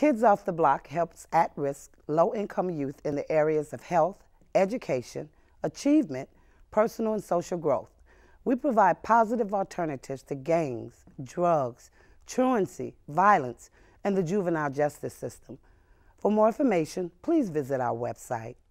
Kids Off the Block helps at-risk, low-income youth in the areas of health, education, achievement, personal and social growth. We provide positive alternatives to gangs, drugs, truancy, violence, and the juvenile justice system. For more information, please visit our website.